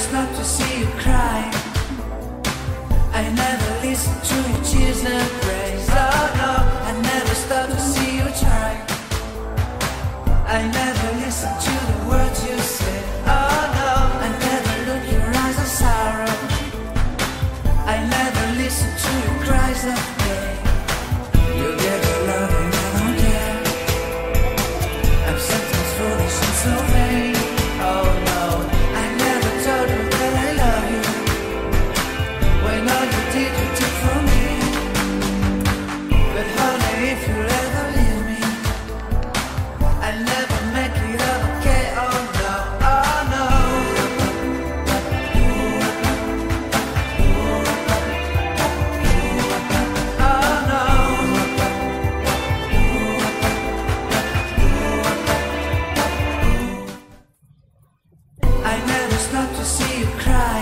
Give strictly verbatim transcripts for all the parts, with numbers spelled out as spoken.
stop to see you cry. I never listen to your tears and praise. Oh no, I never stop to see you try. I never listen to the words you say. Oh no, I never look your eyes of sorrow. I never listen to your cries of pain. You get your love and I don't care. I'm sometimes foolish and so vain. Oh no, I never told you that I love you, when all you did you took from me. But honey, if you'll ever leave me, I'll never make it up, okay? Oh no, oh no. Oh no. I never stop to see you cry.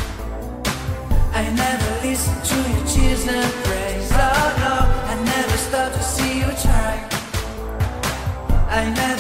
I never listen to your tears and praise. Oh no, I never stop to see you try. I never